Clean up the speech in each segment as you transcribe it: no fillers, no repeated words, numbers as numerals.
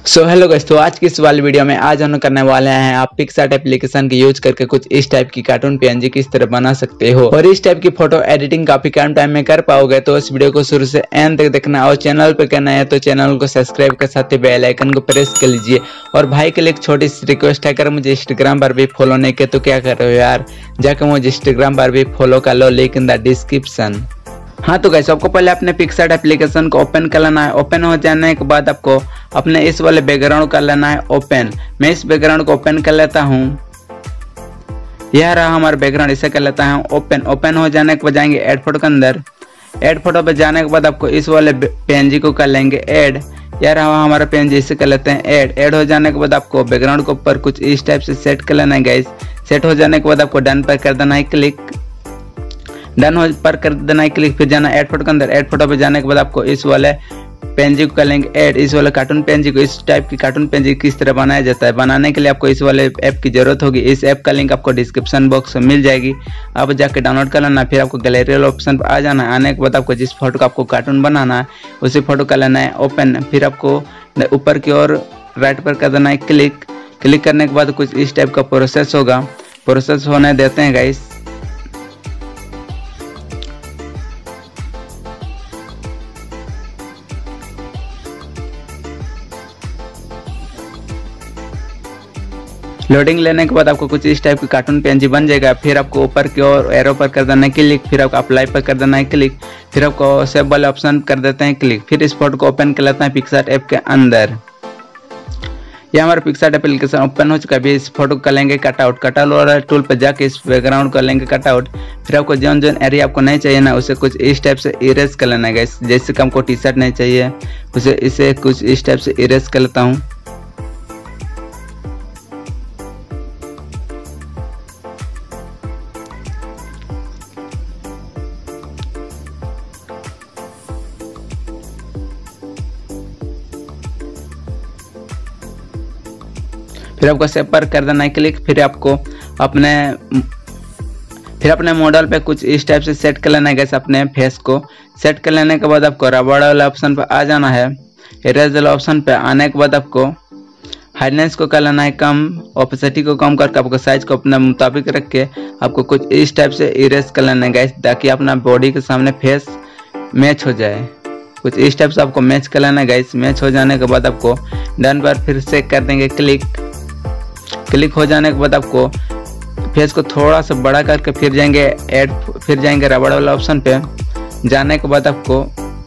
So hello guys, तो आज की इस वाली वीडियो में आज हम करने वाले हैं आप पिक्सआर्ट एप्लीकेशन के यूज करके कुछ इस टाइप की कार्टून पीएनजी किस तरह बना सकते हो और इस टाइप की फोटो एडिटिंग काफी कम टाइम में कर पाओगे। तो इस वीडियो को शुरू से एंड तक देखना और चैनल पे करना है तो चैनल को सब्सक्राइब के साथ ही बेल आइकन को प्रेस कर लीजिए। और भाई के लिए एक छोटी सी रिक्वेस्ट है, अगर मुझे इंस्टाग्राम पर भी फॉलो नहीं किया तो क्या कर रहे हो यार, जाकर मुझे इंस्टाग्राम पर भी फॉलो कर लो, लिंक इन द डिस्क्रिप्शन। हाँ तो गाइस, आपको पहले अपने पिक्सआर्ट एप्लीकेशन को ओपन कर लेना है। ओपन हो जाने के बाद आपको अपने इस वाले बैकग्राउंड कर लेना है ओपन। मैं इस बैकग्राउंड को ओपन कर लेता हूँ। यह रहा हमारा बैकग्राउंड, इसे कर लेता हूँ ओपन। ओपन हो जाने के बाद जाएंगे ऐड फोटो के अंदर। ऐड फोटो पे जाने के बाद आपको इस वाले पीएनजी को कर लेंगे ऐड। यह रहा हमारा पीएनजी, इसे कर लेते हैं ऐड। ऐड हो जाने के बाद आपको बैकग्राउंड के ऊपर कुछ इस टाइप से सेट कर लेना है गाइस। सेट हो जाने के बाद आपको डन पर कर देना है क्लिक। डन हो पर कर देना है क्लिक। फिर जाना ऐड फोटो के अंदर। ऐड फोटो पे जाने के बाद आपको इस वाले पीएनजी को कर लेंगे ऐड। इस वाले कार्टून पीएनजी को, इस टाइप की कार्टून पीएनजी किस तरह बनाया जाता है, बनाने के लिए आपको इस वाले ऐप की जरूरत होगी। इस ऐप का लिंक आपको डिस्क्रिप्शन बॉक्स में मिल जाएगी, आप जाके डाउनलोड कर लेना। फिर आपको गैलरी वाले ऑप्शन पर आ जाना है। आने के बाद आपको जिस फोटो का आपको कार्टून बनाना है उसी फोटो कर लेना है ओपन। फिर आपको ऊपर की ओर राइट पर कर देना है क्लिक। क्लिक करने के बाद कुछ इस टाइप का प्रोसेस होगा, प्रोसेस होने देते हैं गाइस। लोडिंग लेने के बाद आपको कुछ इस टाइप की कार्टून पीएनजी बन जाएगा। फिर आपको ऊपर की ओर एरो पर कर देना है क्लिक। फिर आपको अप्लाई पर कर देना है क्लिक। फिर आपको सेव वाले ऑप्शन कर देते हैं क्लिक। फिर इस फोटो को ओपन कर लेते हैं पिक्सआर्ट ऐप के अंदर। यह हमारा पिक्सआर्ट एप्लीकेशन ओपन हो चुका है। अभी इस फोटो को कर लेंगे कटआउट। कटआउट वाला टूल पर जाके इस बैकग्राउंड कर लेंगे कटआउट। फिर आपको जोन एरिया आपको नहीं चाहिए ना, उसे कुछ इस टाइप से इरेज कर लेना है। जैसे कि हमको टी शर्ट नहीं चाहिए उसे इसे कुछ इस टाइप से इरेज कर लेता हूँ। फिर आपको सेव पर कर देना है क्लिक। फिर आपको अपने मॉडल पे कुछ इस टाइप से सेट कर लेना है गैस। अपने फेस को सेट कर लेने के बाद आपको रबड़ वाला ऑप्शन पर आ जाना है। इरेज वाला ऑप्शन पे आने के बाद आपको हार्डनेस को कर लेना है कम, ओपेसिटी को कम करके आपको साइज को अपने मुताबिक रख के आपको कुछ इस टाइप से इरेज कर लेना है गैस, ताकि अपना बॉडी के सामने फेस मैच हो जाए। कुछ इस टाइप से आपको मैच कर लेना है गैस। मैच हो जाने के बाद आपको डन पर फिर से कर देंगे क्लिक। क्लिक हो जाने के बाद आपको फेस को थोड़ा सा बड़ा करके फिर जाएंगे ऐड, फिर जाएंगे रबड़ वाला ऑप्शन पे। जाने के बाद आपको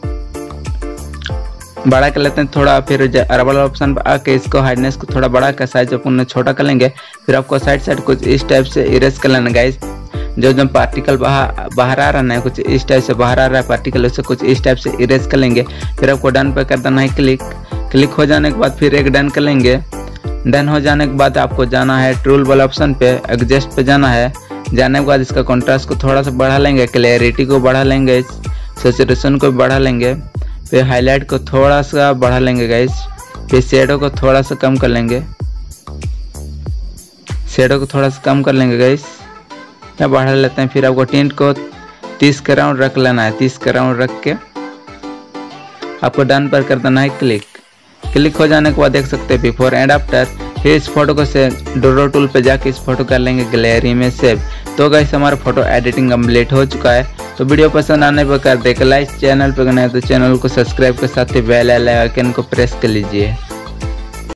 बड़ा कर लेते हैं थोड़ा। फिर रबड़ वाला ऑप्शन पे आके इसको हार्डनेस को थोड़ा बड़ा कर साइज अपन छोटा कर लेंगे। फिर आपको साइड कुछ इस टाइप से इरेज कर लेना गाइस। जो पार्टिकल बाहर आ रहा है, कुछ इस टाइप से बाहर आ रहा है पार्टिकल, उससे कुछ इस टाइप से इरेज कर लेंगे। फिर आपको डन पे कर देना है क्लिक। क्लिक हो जाने के बाद फिर एक डन कर लेंगे। डन हो जाने के बाद आपको जाना है टूल वाला ऑप्शन पे, एडजस्ट पे जाना है। जाने के बाद इसका कॉन्ट्रास्ट को थोड़ा सा बढ़ा लेंगे, क्लैरिटी को बढ़ा लेंगे, सैचुरेशन को बढ़ा लेंगे, फिर हाईलाइट को थोड़ा सा बढ़ा लेंगे गाइस। फिर शेडो को थोड़ा सा कम कर लेंगे, शेडो को थोड़ा सा कम कर लेंगे गाइस, या बढ़ा लेते हैं। फिर आपको टिंट को 30 के राउंड रख लेना है। 30 के राउंड रख के आपको डन पर कर देना है क्लिक। क्लिक हो जाने के बाद देख सकते हैं बिफोर एंड आफ्टर। फिर इस फोटो को से डोरो टूल पे जाके इस फोटो कर लेंगे गैलरी में सेव। तो गाइस, हमारा फोटो एडिटिंग कंप्लीट हो चुका है। तो वीडियो पसंद आने पर कर देगा लाइक, चैनल पे नए तो चैनल को सब्सक्राइब के साथ ही बेल आइकन को प्रेस कर लीजिए।